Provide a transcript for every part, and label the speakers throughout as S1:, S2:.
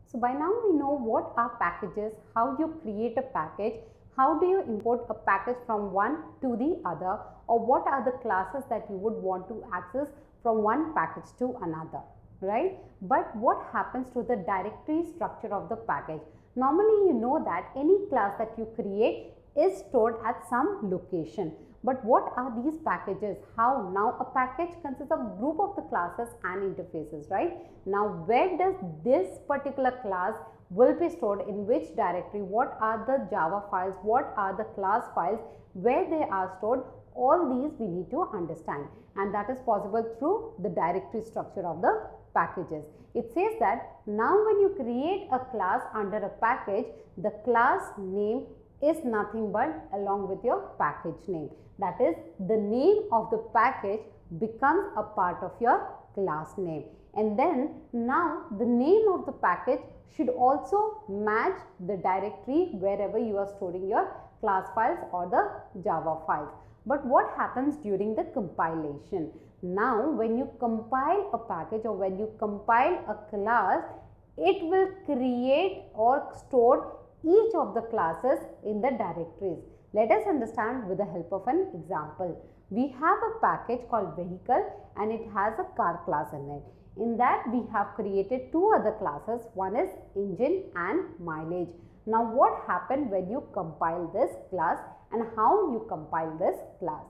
S1: So by now we know what are packages, how you create a package, how do you import a package from one to the other, or what are the classes that you would want to access from one package to another, right? But what happens to the directory structure of the package? Normally you know that any class that you create is stored at some location. But what are these packages? How? Now a package consists of group of the classes and interfaces, right? Now where does this particular class will be stored, in which directory, what are the Java files, what are the class files, where they are stored, all these we need to understand, and that is possible through the directory structure of the packages. It says that now when you create a class under a package, the class name is nothing but along with your package name. That is, the name of the package becomes a part of your class name. And then now the name of the package should also match the directory wherever you are storing your class files or the Java files. But what happens during the compilation? Now when you compile a package or when you compile a class, it will create or store each of the classes in the directories. Let us understand with the help of an example. We have a package called vehicle and it has a car class in it. In that we have created two other classes, one is engine and mileage. Now what happened when you compile this class and how you compile this class?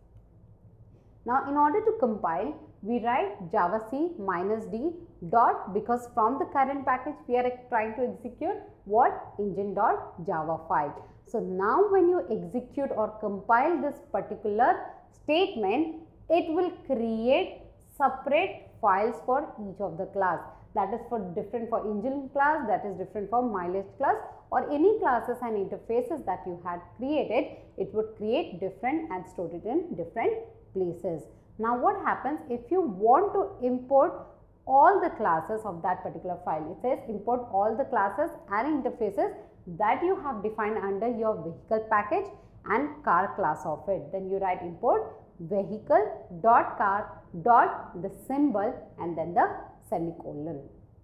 S1: Now in order to compile, we write javac -d dot, because from the current package we are trying to execute what? Engine.java file. So now when you execute or compile this particular statement, it will create separate files for each of the class. That is for different for engine class, that is different for mileage class, or any classes and interfaces that you had created, it would create different and store it in different places. Now what happens if you want to import all the classes of that particular file? It says import all the classes and interfaces that you have defined under your vehicle package and car class of it. Then you write import vehicle.car dot the symbol and then the semicolon.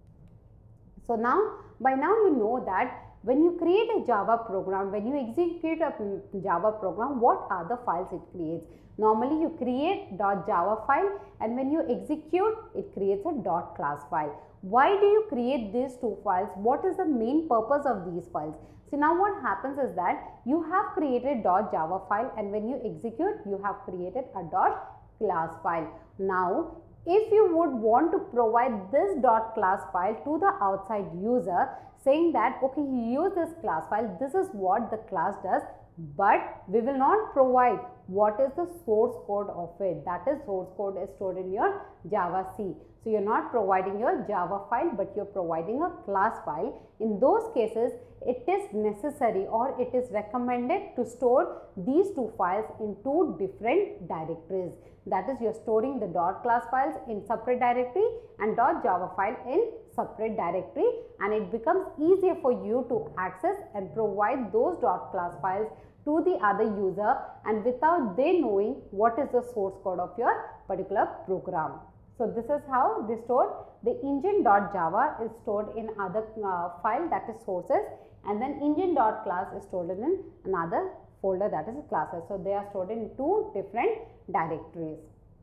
S1: So now by now you know that when you create a Java program, when you execute a Java program, what are the files it creates? Normally you create .java file and when you execute, it creates a .class file. Why do you create these two files? What is the main purpose of these files? So now what happens is that you have created .java file and when you execute, you have created a .class file. Now if you would want to provide this .class file to the outside user, saying that okay, you use this class file, this is what the class does, but we will not provide what is the source code of it. That is, source code is stored in your javac. So you are not providing your Java file, but you are providing a class file. In those cases, it is necessary or it is recommended to store these two files in two different directories. That is, you are storing the .class files in separate directory and .java file in separate directory, and it becomes easier for you to access and provide those .class files to the other user and without they knowing what is the source code of your particular program. So this is how they store. The engine.java is stored in other file, that is sources, and then engine.class is stored in another folder, that is classes. So they are stored in two different directories.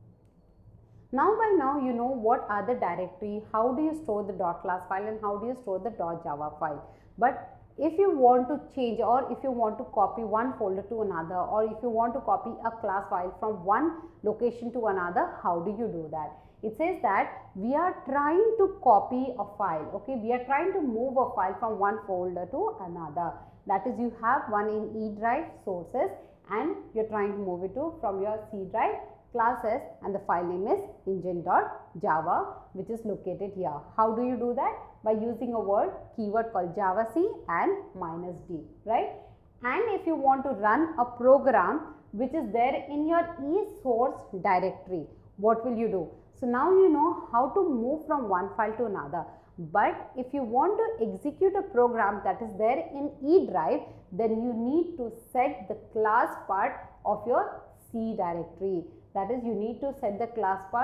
S1: Now by now you know what are the directory, how do you store the .class file and how do you store the .java file. But if you want to change or if you want to copy one folder to another, or if you want to copy a class file from one location to another, how do you do that? It says that we are trying to copy a file, okay, we are trying to move a file from one folder to another. That is, you have one in E drive sources and you are trying to move it to from your C drive classes, and the file name is engine.java, which is located here. How do you do that? By using a keyword called javac and -d, right? And if you want to run a program which is there in your E source directory, what will you do? So now you know how to move from one file to another. But if you want to execute a program that is there in E drive, then you need to set the class part of your C directory. That is, you need to set the class part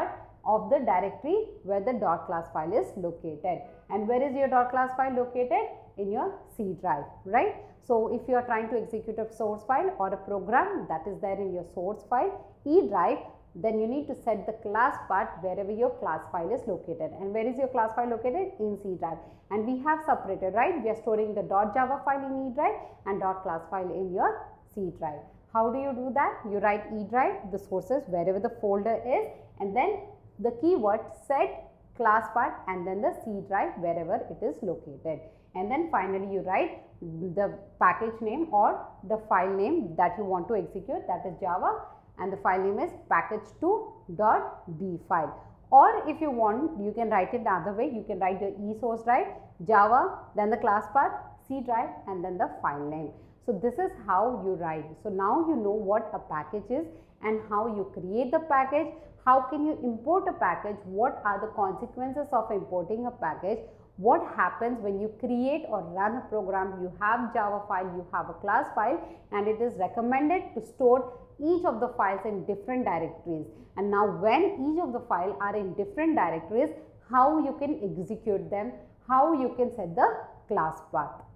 S1: of the directory where the .class file is located. And where is your .class file located? In your C drive, right? So if you are trying to execute a source file or a program that is there in your source file E drive, then you need to set the class path wherever your class file is located. And where is your class file located? In C drive. And we have separated, right? We are storing the .java file in E drive and .class file in your C drive. How do you do that? You write E drive, the sources, wherever the folder is, and then the keyword set class path and then the C drive wherever it is located. And then finally you write the package name or the file name that you want to execute, that is Java, and the file name is package2.b file. Or if you want, you can write it the other way. You can write the E source drive, Java, then the class path, C drive, and then the file name. So this is how you write. So now you know what a package is and how you create the package. How can you import a package? What are the consequences of importing a package? What happens when you create or run a program? You have Java file, you have a class file, and it is recommended to store each of the files in different directories. And now when each of the files are in different directories, how you can execute them, how you can set the class path.